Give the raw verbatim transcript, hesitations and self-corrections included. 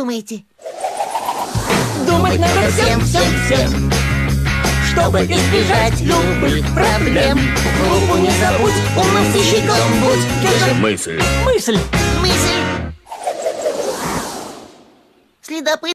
думаете? Думать надо всем, всем, всем, чтобы избежать любых проблем. Глупу не забудь, умным сыщиком будь. Мысль. Мысль. Мысль. Следопыт.